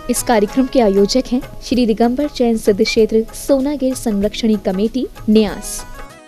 इस कार्यक्रम के आयोजक हैं श्री दिगंबर जैन सिद्ध क्षेत्र सोनागिर संरक्षणी कमेटी न्यास।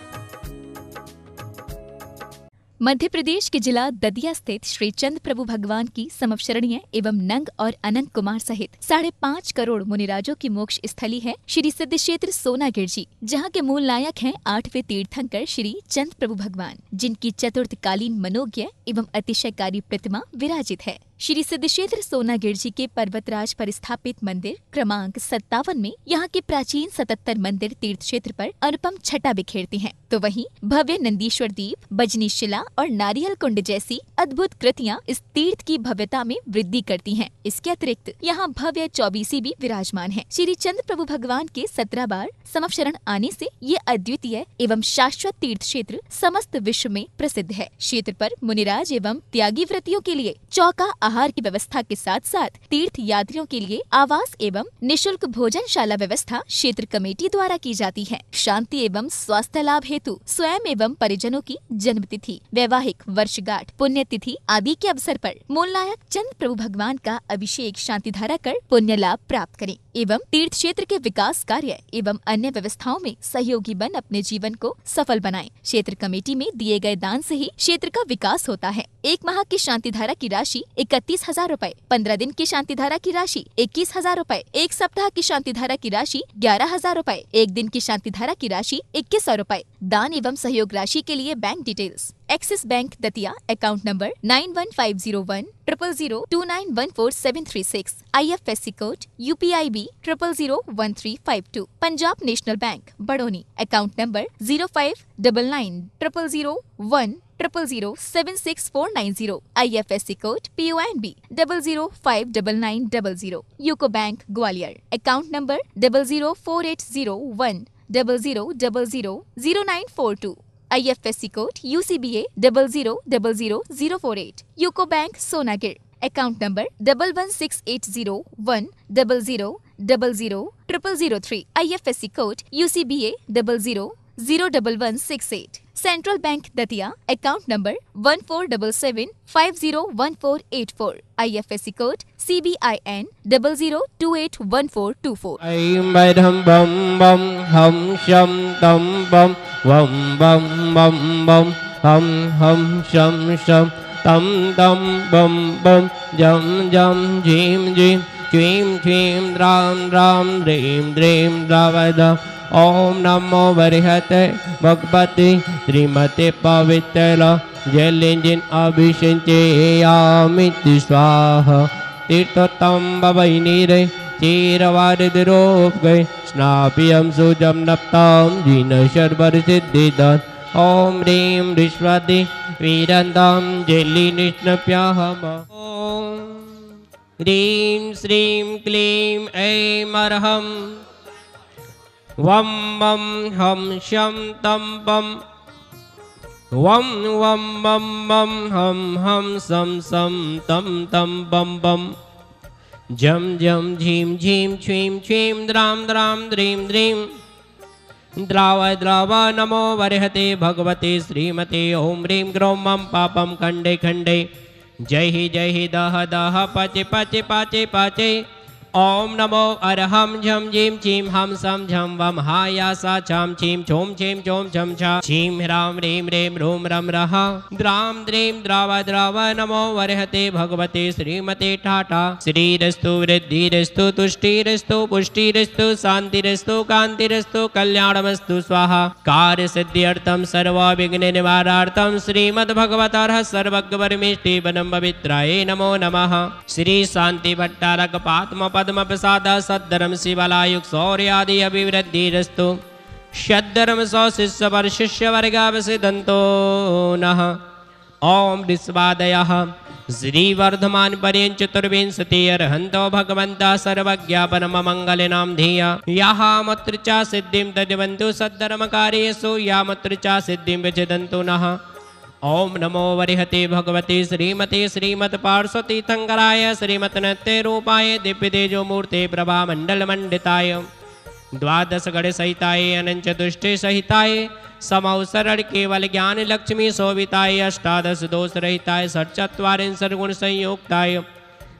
मध्य प्रदेश के जिला दतिया स्थित श्री चंद्र प्रभु भगवान की समवशरणीय एवं नंग और अनंत कुमार सहित 5.5 करोड़ मुनिराजों की मोक्ष स्थली है श्री सिद्ध क्षेत्र सोनागिर जी, जहाँ के मूल नायक हैं 8वें तीर्थंकर श्री चंद्र प्रभु भगवान, जिनकी चतुर्थकालीन मनोज्ञ एवं अतिशयकारी प्रतिमा विराजित है। श्री सिद्ध क्षेत्र सोनागिर जी के पर्वतराज पर स्थापित मंदिर क्रमांक 57 में यहाँ के प्राचीन 77 मंदिर तीर्थ क्षेत्र पर अनुपम छटा बिखेरती हैं। तो वहीं भव्य नंदीश्वर दीप, बजनी शिला और नारियल कुंड जैसी अद्भुत कृतियाँ इस तीर्थ की भव्यता में वृद्धि करती हैं। इसके अतिरिक्त यहाँ भव्य चौबीसी भी विराजमान है। श्री चंद्र प्रभु भगवान के 17 बार समवशरण आने से ये अद्वितीय एवं शाश्वत तीर्थ क्षेत्र समस्त विश्व में प्रसिद्ध है। क्षेत्र पर मुनिराज एवं त्यागी व्रतियों के लिए चौका आहार की व्यवस्था के साथ साथ तीर्थ यात्रियों के लिए आवास एवं निशुल्क भोजनशाला व्यवस्था क्षेत्र कमेटी द्वारा की जाती है। शांति एवं स्वास्थ्य लाभ हेतु स्वयं एवं परिजनों की जन्मतिथि, वैवाहिक वर्षगांठ, पुण्यतिथि आदि के अवसर पर मूल नायक चंद्र प्रभु भगवान का अभिषेक शांति धारा कर पुण्य लाभ प्राप्त करें एवं तीर्थ क्षेत्र के विकास कार्य एवं अन्य व्यवस्थाओं में सहयोगी बन अपने जीवन को सफल बनाएं। क्षेत्र कमेटी में दिए गए दान से ही क्षेत्र का विकास होता है। 1 माह की शांति धारा की राशि 31,000 रूपए, 15 दिन की शांति धारा की राशि 21,000 रूपए, 1 सप्ताह की शांति धारा की राशि 11,000 रूपए, 1 दिन की शांति धारा की राशि 2100 रूपए। दान एवं सहयोग राशि के लिए bank details: Axis bank Datia, account number 91501002914736, IFSC code UPIB 0001352। Punjab national bank Badauni, account number 0599000100076490, IFSC code PONB 0059900। UCO bank Gwalior, account number 0080100000942, IFSC code UCBA 0000048। UCO bank Sonagir, account number 11680100000003, IFSC code UCBA 000168। Central bank Datia, account number 1477501484, IFSC code CBIN 00281424। ऐं बैधं बम बम हम शम तम बम वम बम बम बम हम शम शम तम तम बम बम जम जम झीम झीम छीम छीम द्राम द्राम द्रीम द्रीम द्रावद। ओम नमो बृहते भगवते श्रीमते पवित्र जलिंजिन अभिषेचयामिति स्वाहा। तीर्थोत्तम बवै नीरे चीरवारिद्रोप गए स्नापियम सुजम नप्ताम जीन शर्वर सिद्धिदान। ओम ह्रीं ऋष्वति वीरंदम जलि निष्णप्याहम। ओम ह्रीं श्रीं क्लीं ऐं अरहं वम वम हम शम तम बम वम वम बम बम हम सम सम तम तम बम बम जम जम झीम झीम छीम छीम द्राम द्राम द्रीम द्रीम द्राव द्राव। नमो वरहते भगवते श्रीमते ओम ह्रीं ग्रौं मम पापम खंडे खंडे जय हि दह दह पचे पचे पाचे पाचे। ओम नमो अरहम झम झीम छीम हम सम झम वम हाया सा छम छीम छोम छीम चोम छम छा छीम ह्राम ह्रीम रेम रोम रम रहा द्राम द्रीम द्राव द्राव। नमो वरहते भगवते श्रीमते ठाठा। श्रीरस्तु वृद्धिरस्तु तुष्टिरस्तु पुष्टिरस्तु शांतिरस्तु कांतिरस्तु कल्याणमस्तु स्वाहा। कार्य सिद्ध्यर्थम सर्व विघ्न निवारार्थम श्रीमद्भगवतः सर्वज्ञ वनम पवित्राय नमो नमः। श्री शांति भट्टारक पात्म पद्म प्रसाद सद्धर्म शिवलायुक शौर्यादि अभिवृद्धिरस्तु। षद्धर्म सौ शिष्य वर शिष्य वर्गावसिदंतो नः। ओम ऋष्वादयः श्री वर्धमान पर्यं चतुर्विंशति अर्हन्तो भगवन्तः सर्वज्ञापनम मंगलनाम ध्येय। याः मत्र च सिद्धिं तद्वन्तु सद्धर्मकार्येषु यामत्र च सिद्धिं विचिदन्तु नः। ओम नमो वरिहते भगवते श्रीमते श्रीमत् पार्श्वती तीर्थंकराय श्रीमतनते रूपाय दिव्य तेजो मूर्ते प्रभा मंडल मंडिताय द्वादश गण सहिताय अनंत चतुष्टय सहिताय समवसरण केवल ज्ञान लक्ष्मी शोभिताय अष्टादश दोष रहिताय षट्चत्वारिंशत् गुण संयुक्ताय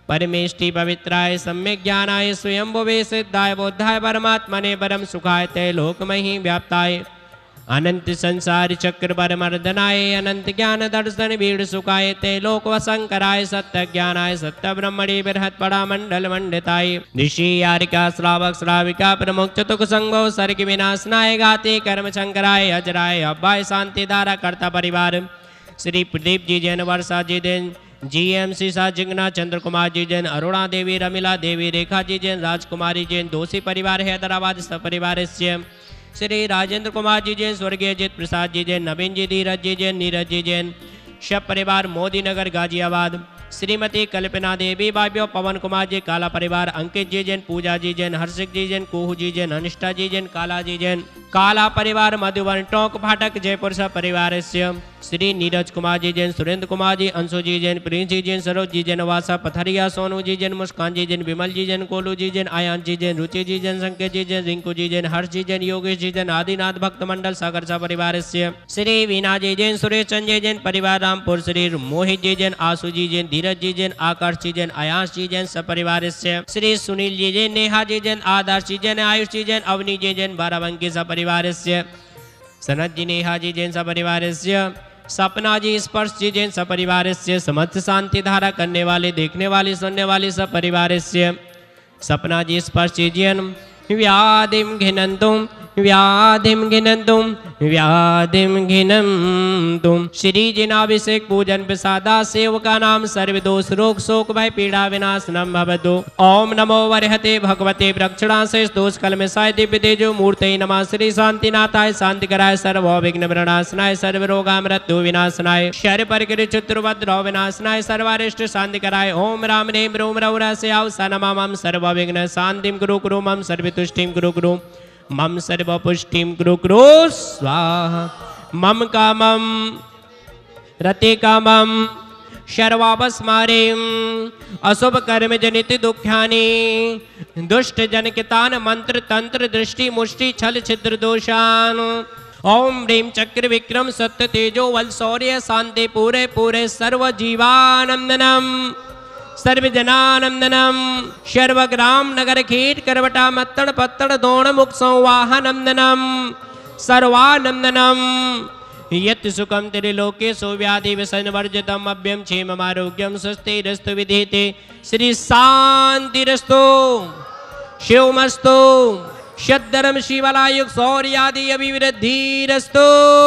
परमेष्टि पवित्राय सम्यक ज्ञानाय स्वयंभुवे सिद्धाय बोधाय परमात्मने परम सुखाय ते लोकमहि व्याप्ताय अनंत संसार चक्र परमर्दनाय अनंत ज्ञान दर्शन भीड़ सुखाय ते लोक वसंकराय सत्य ज्ञानाय सत्य ब्रह्मणि बृहत् पड़ा मंडल मंडिताय ऋषि यारिका श्रावक श्राविका प्रमुख चतुक संगो सर्ग विनाशनाय गाते कर्म शंकराय अजराय अब्बाय शांति धारा कर्ता परिवार श्री प्रदीप जी जैन वर्षा जी जैन GMC सा जिंगना चंद्र कुमार जी जैन अरुणा देवी रमिला देवी रेखा जी जैन राजकुमारी जैन दोषी परिवार हैदराबाद सपरिवार श्री राजेंद्र कुमार जी जैन स्वर्गीय अजित प्रसाद जी जैन नवीन जी धीरज जी जैन नीरज जी जैन शब परिवार मोदी नगर गाजियाबाद श्रीमती कल्पना देवी बाबियो पवन कुमार जी काला परिवार अंकित जी जैन पूजा जी जैन हर्षिक जी जैन कोहू जी जैन अनिष्ठा जी जैन काला जी जैन काला परिवार मधुबन टोंक फाटक जयपुर सा परिवार श्री नीरज कुमार जी जैन सुरेंद्र कुमार जी अंशु जी जैन प्रिंस जी जैन सरोज जी जैन वासा पथरिया सोनू जी जैन मुस्कान जी जैन विमल जी जैन कोलू जी जैन आयान जी जैन रुचि जी जैन संकेत जी जैन रिंकू जी जैन हर्ष जी जैन योगेश जी जैन आदिनाथ भक्त मंडल सागर सा परिवार श्री वीना जी जैन सुरेश संजय जैन परिवार रामपुर श्री मोहित जी जैन आशु जी जैन धीरज जी जैन आकाश जी जैन आयांश जी जैन सपरिवार श्री सुनील जी जैन नेहा जी जैन आदर्श जी जैन आयुष जी जैन अवनी जी जैन बाराबंकी सपरिवार सनत जी नेहा जी जैन सपरिवार सपना जी स्पर्श जी जैन सपरिवार समस्त शांति धारा करने वाले देखने वाले सुनने वाले सपरिवार सपना जी स्पर्श जी जैन व्याधिम घिनंतुम व्याधिम घिनंतुम व्याधिम घिनंतुम श्री जिनाभिषेक पूजन प्रसादा सेवका नाम सर्वदोष रोग शोक भय पीड़ा विनाशनम भवतु ओम नमो वरहते भगवते प्रक्षणासे दोष कलमसाय दिव्य तेजो मूर्ते नमः श्री शांतिनाथाय शांति कराय सर्व विघ्न विनाशनाय सर्व रोगा मृत्यु विनाशनाय शर परगिर चतुर्भद्र विनाशनाय सर्वारिष्ट शांति कराय ओम राम रेम रोम रौरस्य नमः सर्व विघ्न शांतिम गुरु गुरु मम सर्वतुष्टिम गुरु गुरु मम सर्व पुष्टिम गुरु गुरु स्वाहा मम कामम रति कामम शर्वापस्मारिम अशुभ कर्म जनित दुख्यानि दुष्ट जनकितान मंत्र तंत्र दृष्टि मुष्टि छल छिद्र दोषान ओम ह्रीम चक्र विक्रम सत्य तेजो वल शौर्य शांति पूरे पूरे सर्व जीवानंदनम सर्वजनानंदनम सर्वग्राम नगर खेट करवटा मत्तड़ पत्तड़ दोण मुख संवाहनंदनम सर्वानंदनम यत् सुखम त्रिलोके सौव्याधि व्यसन वर्जितम अभ्यम क्षेमम आरोग्यम स्वस्तिरस्तु विधीते श्री शांतिरस्तु शिवमस्तु शद्दरम शिवलायुग शौर्यादि अभिवृद्धिरस्तु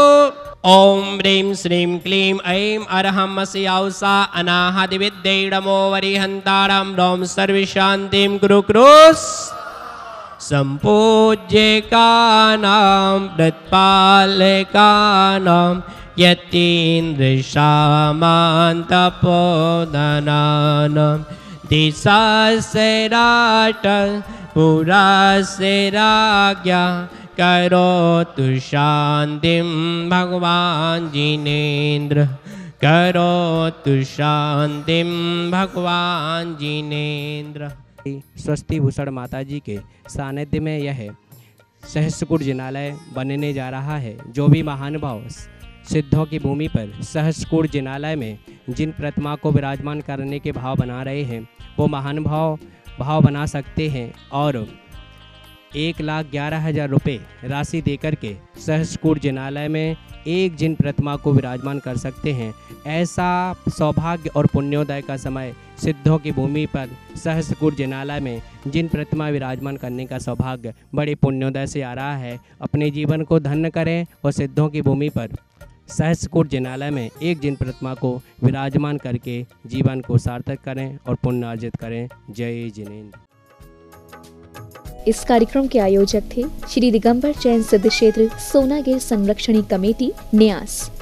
ओम ह्रीं श्रीं क्लीं ऐं अरहं अस्याउषा अनाहत विद्यैडमो वरिहन्तारं रोम सर्वशान्तिं गुरु क्रोस् सम्पूज्यकानां प्रतिपालकानां यतीन्द्रशामान्तपोदनानां दिशास्य राट पुरास्य राज्ञा करोतु शांतिम भगवान जिनेन्द्र करोतु शांतिम भगवान जिनेन्द्र। स्वस्ति भूषण माता जी के सानिध्य में यह सहस्रकूट जिनालय बनने जा रहा है। जो भी महानुभाव सिद्धों की भूमि पर सहस्रकूट जिनालय में जिन प्रतिमा को विराजमान करने के भाव बना रहे हैं वो महानुभाव भाव बना सकते हैं और 1,11,000 रुपये राशि देकर के सहस्रकूट जिनालय में एक जिन प्रतिमा को विराजमान कर सकते हैं। ऐसा सौभाग्य और पुण्योदय का समय सिद्धों की भूमि पर सहस्रकूट जिनालय में जिन प्रतिमा विराजमान करने का सौभाग्य बड़े पुण्योदय से आ रहा है। अपने जीवन को धन्य करें और सिद्धों की भूमि पर सहस्रकूट जिनालय में एक जिन प्रतिमा को विराजमान करके जीवन को सार्थक करें और पुण्य अर्जित करें। जय जिनेन्द्र। इस कार्यक्रम के आयोजक थे श्री दिगंबर जैन सिद्ध क्षेत्र सोनागिर संरक्षणी कमेटी न्यास।